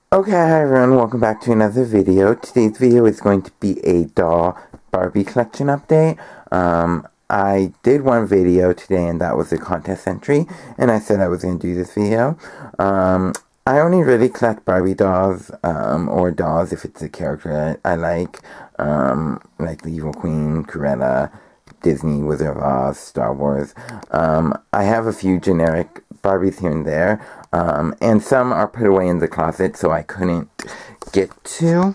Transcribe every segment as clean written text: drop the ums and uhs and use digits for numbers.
Okay, hi everyone, welcome back to another video. Today's video is going to be a doll Barbie collection update. I did one video today and that was a contest entry, and I said I was going to do this video. I only really collect Barbie dolls, or dolls if it's a character I like the Evil Queen, Cruella, Disney, Wizard of Oz, Star Wars. I have a few generic Barbies here and there, and some are put away in the closet, so I couldn't get to.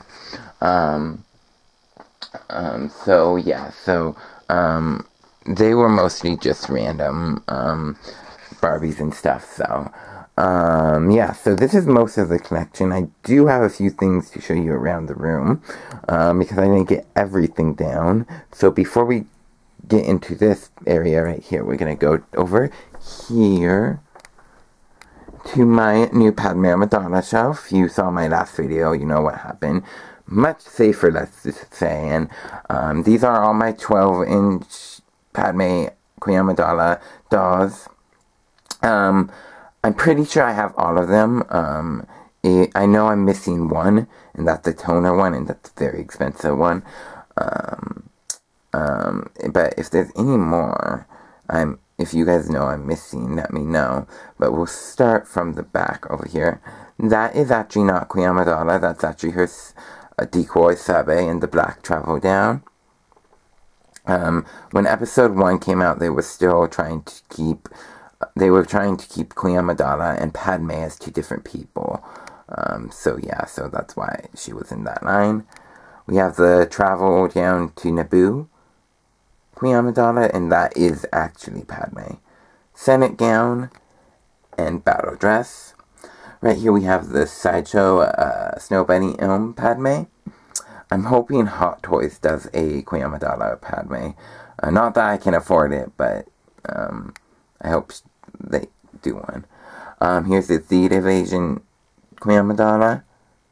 So yeah, they were mostly just random, Barbies and stuff, so, yeah, so this is most of the collection. I do have a few things to show you around the room, because I didn't get everything down. So before we get into this area right here, we're gonna go over here to my new Padme Amidala shelf. You saw my last video, you know what happened. Much safer, let's just say. And these are all my 12-inch Padme Queen Amidala dolls. I'm pretty sure I have all of them. I know I'm missing one, and that's the toner one, and that's a very expensive one. But if there's any more, if you guys know I'm missing, let me know. But we'll start from the back over here. That is actually not Queen Amidala. That's actually her decoy Sabe in the black travel down. When episode 1 came out, they were still trying to keep Queen Amidala and Padme as two different people. So yeah, so that's why she was in that line. We have the travel down to Naboo Queen Amidala, and that is actually Padme. Senate gown and battle dress. Right here we have the Sideshow Snow Bunny Padme. I'm hoping Hot Toys does a Queen Amidala Padme. Not that I can afford it, but I hope they do one. Here's the Zeta Invasion Queen Amidala.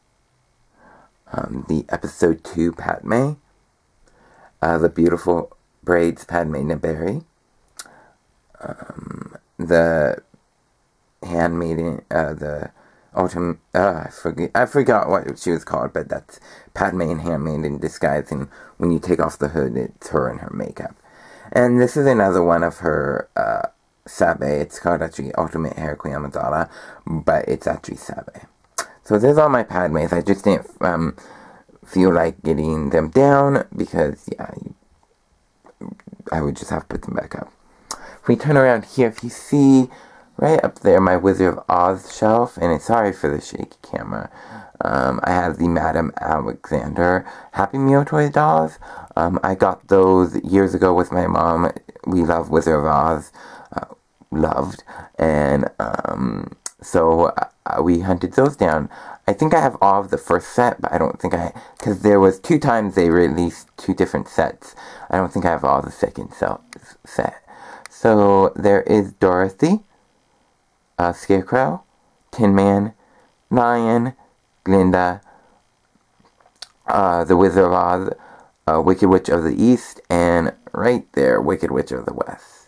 The episode 2 Padme. The beautiful braids Padme Naberry. The handmaiden, the ultimate, I forgot what she was called, but that's Padme in Handmaid in Disguise, and when you take off the hood, it's her and her makeup. And this is another one of her, Sabe. It's called actually Ultimate Hair Queen Amidala, but it's actually Sabe. So there's all my Padmes. I just didn't, feel like getting them down, because, yeah, I would just have to put them back up. If we turn around here, if you see right up there my Wizard of Oz shelf, and it's sorry for the shaky camera, I have the Madame Alexander Happy Meal Toy dolls. I got those years ago with my mom. We love Wizard of Oz. Loved. And so we hunted those down. I think I have all of the first set, but I don't think because there was 2 times they released 2 different sets. I don't think I have all the second set. So there is Dorothy, Scarecrow, Tin Man, Lion, Glinda, the Wizard of Oz, Wicked Witch of the East, and right there, Wicked Witch of the West.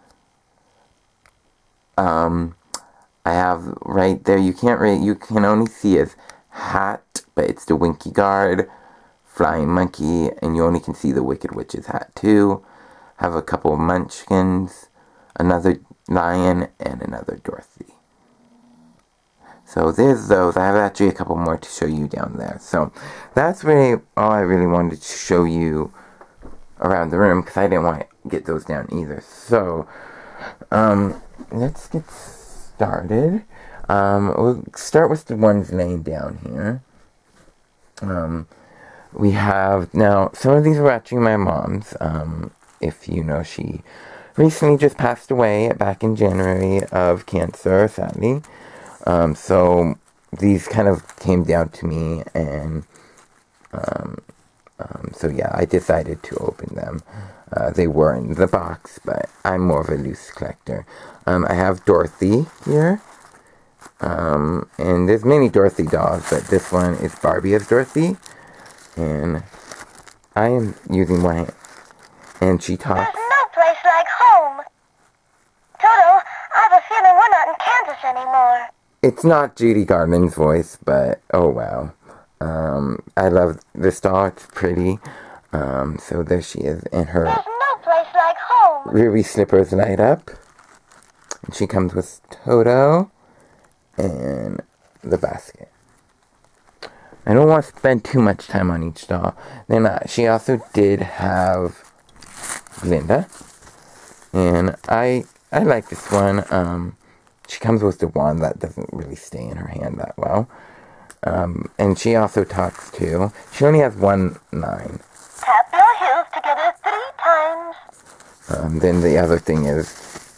I have right there, you can only see his hat, but it's the Winky Guard, Flying Monkey, and you only can see the Wicked Witch's hat too. Have a couple of Munchkins, another Lion, and another Dorothy. So there's those. I have actually a couple more to show you down there. So that's really all I really wanted to show you around the room, because I didn't want to get those down either. So, let's get started. We'll start with the ones laying down here. We have, now, some of these were actually my mom's. If you know, she recently just passed away back in January of cancer, sadly. So these kind of came down to me, and so yeah, I decided to open them. They were in the box, but I'm more of a loose collector. I have Dorothy here, and there's many Dorothy dolls, but this one is Barbie as Dorothy, and I am using one hand, and she talks. There's no place like home. Toto, I have a feeling we're not in Kansas anymore. It's not Judy Garland's voice, but oh wow. I love this doll. It's pretty. So there she is in her There's no place like home. ruby slippers light up. And she comes with Toto and the basket. I don't want to spend too much time on each doll. Then she also did have Glinda. And I like this one. She comes with the wand that doesn't really stay in her hand that well. And she also talks too. She only has one line. Tap your heels together 3 times. Then the other thing is,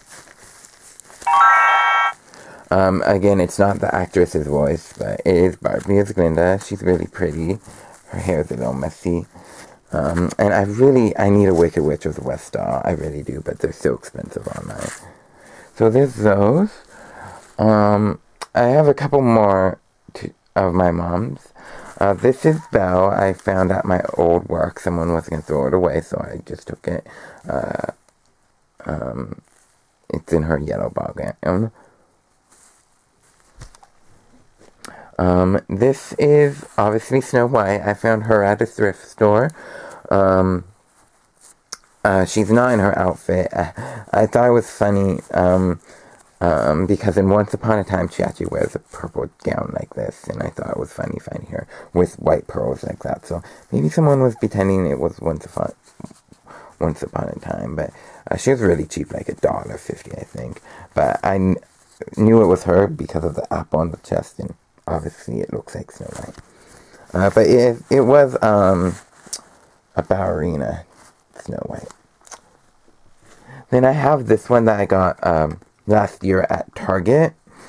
again, it's not the actress's voice, but it is Barbie as Glinda. She's really pretty. Her hair is a little messy. And I need a Wicked Witch of the West doll. I really do, but they're so expensive online. So there's those. I have a couple more of my mom's. This is Belle. I found at my old work. Someone was going to throw it away, so I just took it. It's in her yellow ball gown. This is obviously Snow White. I found her at a thrift store. She's not in her outfit. I thought it was funny, because in Once Upon a Time she actually wears a purple gown like this, and I thought it was funny finding her with white pearls like that. So maybe someone was pretending it was Once Upon a Time, but she was really cheap, like $1.50, I think. But I knew it was her because of the apple on the chest, and obviously it looks like Snow White. But it was a ballerina Snow White. Then I have this one that I got last year at Target.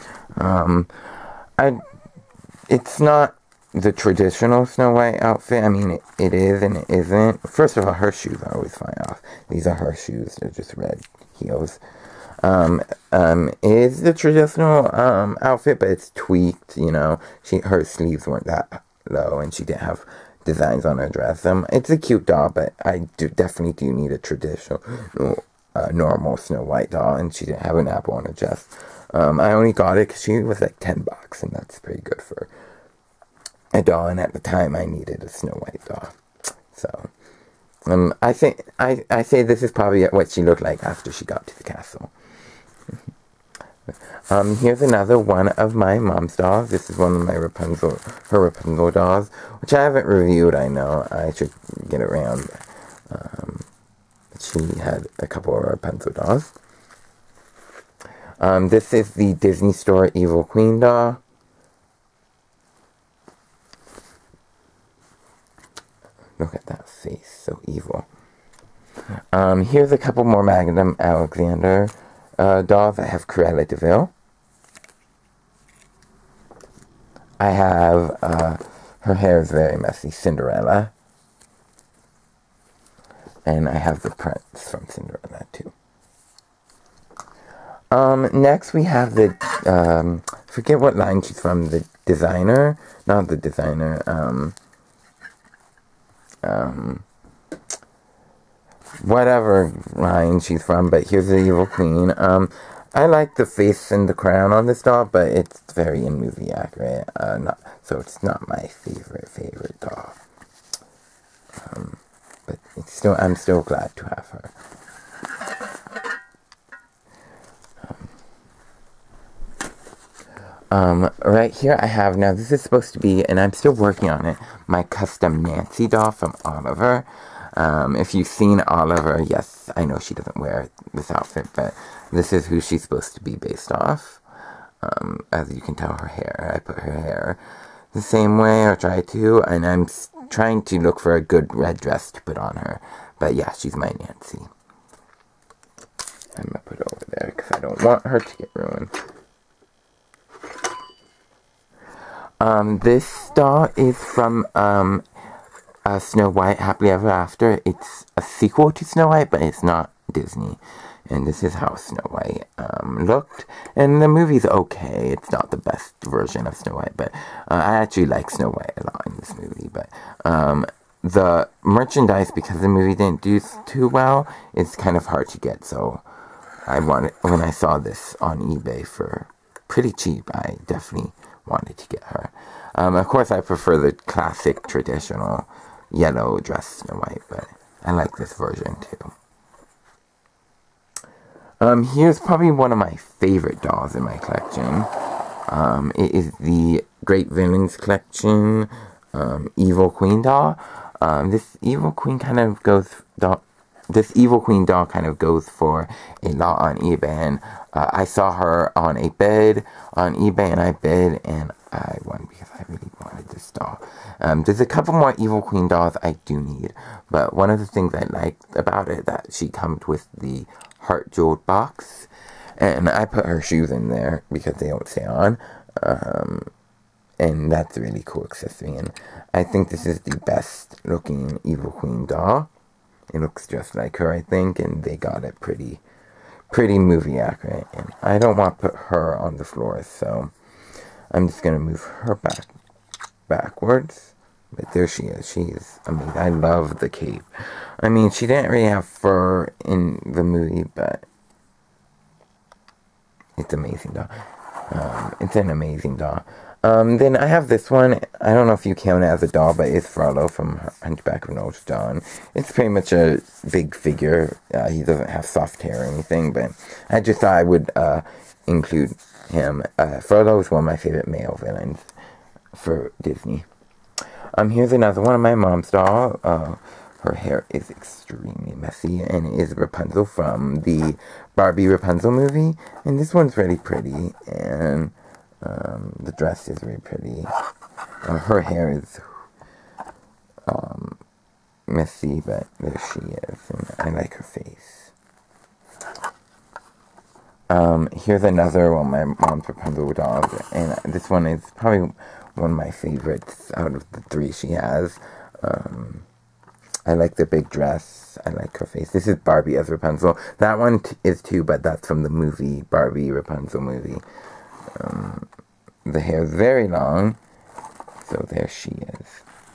It's not the traditional Snow White outfit. I mean, it is and it isn't. First of all, her shoes I always find off. These are her shoes. They're just red heels. It is the traditional outfit, but it's tweaked. You know, her sleeves weren't that low, and she didn't have designs on her dress. It's a cute doll, but I definitely do need a traditional, normal Snow White doll, and she didn't have an apple on her chest. I only got it because she was like $10, and that's pretty good for a doll. And at the time, I needed a Snow White doll, so I say this is probably what she looked like after she got to the castle. Here's another one of my mom's dolls. This is one of my her Rapunzel dolls, which I haven't reviewed. I know I should get around. She had a couple of Rapunzel dolls. This is the Disney Store Evil Queen doll. Look at that face, so evil. Here's a couple more Magnum Alexander dolls. I have Cruella de Vil. I have, her hair is very messy, Cinderella. And I have the prince from Cinderella, too. Next we have the, forget what line she's from, the designer, not the designer, whatever line she's from, but here's the Evil Queen. I like the face and the crown on this doll, but it's very in-movie accurate, so it's not my favorite doll. But I'm still glad to have her. Right here I have, now this is supposed to be, and I'm still working on it, my custom Nancy doll from Oliver. If you've seen Oliver, yes, I know she doesn't wear this outfit, but this is who she's supposed to be based off. As you can tell, her hair, I put her hair the same way, or try to, and I'm trying to look for a good red dress to put on her. But yeah, she's my Nancy. I'm gonna put it over there, because I don't want her to get ruined. This doll is from, Snow White Happily Ever After. It's a sequel to Snow White, but it's not Disney. And this is how Snow White, looked. And the movie's okay. It's not the best version of Snow White, but, I actually like Snow White a lot in this movie. But, the merchandise, because the movie didn't do too well, is kind of hard to get. So, when I saw this on eBay for pretty cheap. I definitely wanted to get her. Of course, I prefer the classic, traditional yellow dress Snow White, but I like this version too. Here's probably one of my favorite dolls in my collection. It is the Great Villains Collection Evil Queen doll. This Evil Queen doll kind of goes for a lot on eBay, and I saw her on a bid on eBay, and I bid, and I won because I really wanted this doll. There's a couple more Evil Queen dolls I do need, but one of the things I liked about it that she comes with the heart jeweled box, and I put her shoes in there because they don't stay on, and that's a really cool accessory, and I think this is the best looking Evil Queen doll. It looks just like her, I think, and they got it pretty movie accurate, and I don't want to put her on the floor, so I'm just gonna move her backwards. But there she is. She's amazing. I love the cape. I mean, she didn't really have fur in the movie, but it's amazing doll. It's an amazing doll. Then I have this one. I don't know if you count it as a doll, but it's Frollo from Hunchback of Notre Dame. It's pretty much a big figure. He doesn't have soft hair or anything, but I just thought I would include him. Frollo is one of my favorite male villains for Disney. Here's another one of my mom's doll. Her hair is extremely messy, and it is Rapunzel from the Barbie Rapunzel movie. And this one's really pretty, and the dress is really pretty. Her hair is messy, but there she is, and I like her face. Here's another one of my mom's Rapunzel dolls, and this one is probably one of my favorites out of the three she has. I like the big dress. I like her face. This is Barbie as Rapunzel. That one is too, but that's from the movie, Barbie Rapunzel movie. The hair is very long, so there she is.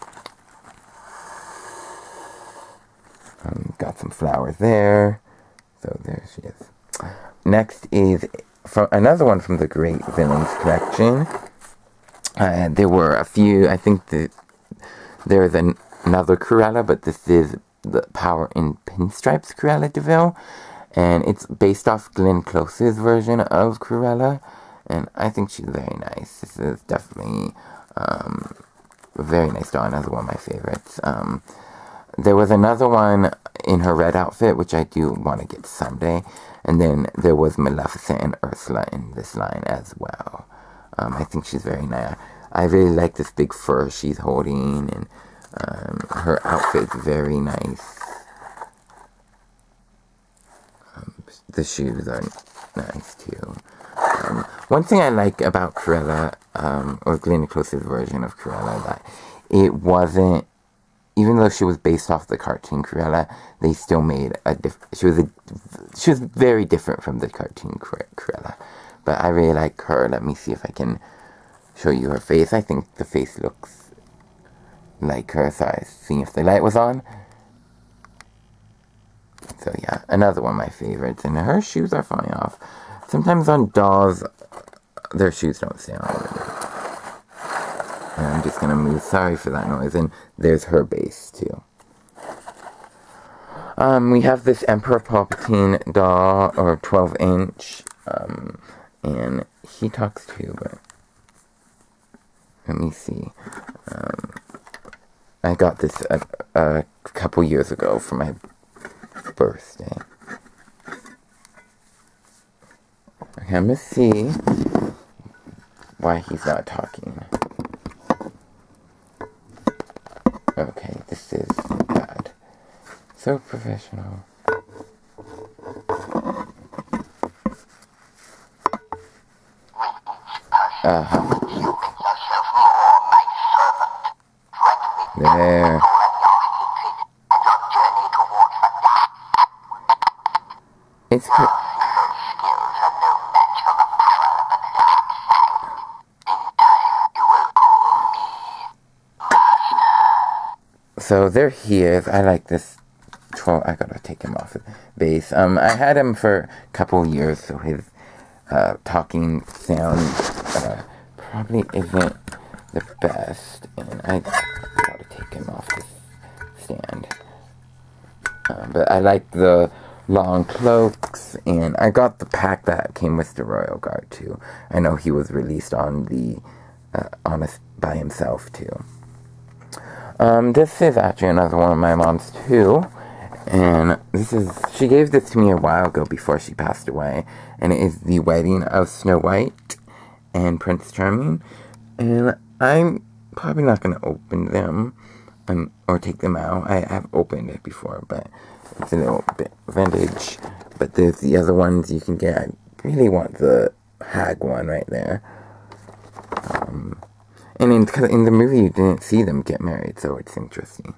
Got some flowers there, so there she is. Next is from another one from the Great Villains collection. There were a few. I think there is another Cruella, but this is the Power in Pinstripes Cruella de Vil, and it's based off Glenn Close's version of Cruella, and I think she's very nice. This is definitely a very nice doll, another one of my favorites. There was another one in her red outfit, which I do want to get someday, and then there was Maleficent and Ursula in this line as well. I think she's very nice. I really like this big fur she's holding, and her outfit's very nice. The shoes are nice too. One thing I like about Cruella, or Glenn Close's version of Cruella, that it wasn't, even though she was based off the cartoon Cruella, they still made she was very different from the cartoon Cruella. But I really like her. Let me see if I can show you her face. I think the face looks like her. Sorry, seeing if the light was on. So yeah, another one of my favorites. And her shoes are falling off. Sometimes on dolls, their shoes don't stay on. And I'm just gonna move. Sorry for that noise. And there's her base too. We have this Emperor Palpatine doll, or 12-inch. And he talks too, but let me see. I got this a couple years ago for my birthday. Okay, I'm gonna see why he's not talking. Okay, this is bad. So professional. There. It's good. So there he is. I like this 12. I gotta take him off the base. I had him for a couple years, so his talking sound probably isn't the best, and I gotta take him off this stand. But I like the long cloaks, and I got the pack that came with the Royal Guard too. I know he was released on the by himself too. This is actually another one of my mom's too, and she gave this to me a while ago before she passed away, and it is the wedding of Snow White and Prince Charming, and I'm probably not going to open them or take them out. I have opened it before, but it's a little bit vintage. But there's the other ones you can get. I really want the hag one right there. And in the movie you didn't see them get married, so it's interesting.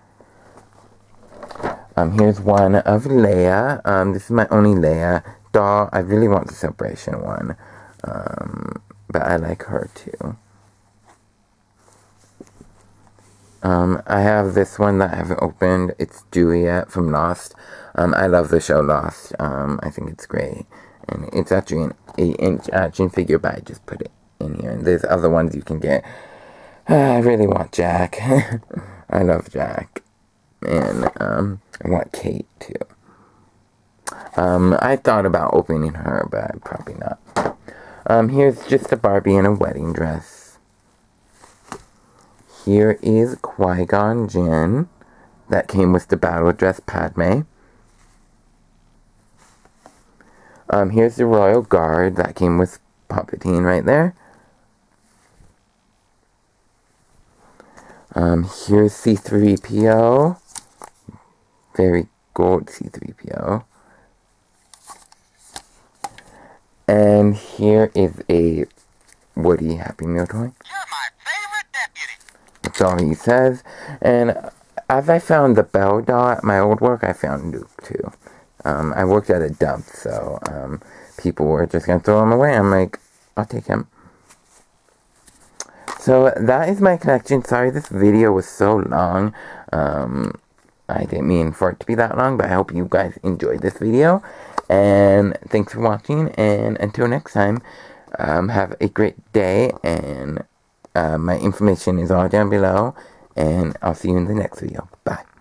Here's one of Leia. This is my only Leia doll. I really want the Celebration one. But I like her too. I have this one that I haven't opened. It's Juliet from Lost. I love the show Lost. I think it's great. And it's actually an 8-inch action figure, but I just put it in here. And there's other ones you can get. I really want Jack. I love Jack. And I want Kate too. I thought about opening her, but probably not. Here's just a Barbie in a wedding dress. Here is Qui-Gon Jinn. That came with the battle dress Padme. Here's the Royal Guard. That came with Palpatine right there. Here's C-3PO. Very gold C-3PO. And here is a Woody Happy Meal toy. You're my favorite deputy. That's all he says. And as I found the Belle doll at my old work, I found Luke too. I worked at a dump, so people were just going to throw him away. I'm like, I'll take him. So that is my collection. Sorry this video was so long. I didn't mean for it to be that long, but I hope you guys enjoyed this video. And thanks for watching, and until next time, have a great day, and my information is all down below, and I'll see you in the next video. Bye.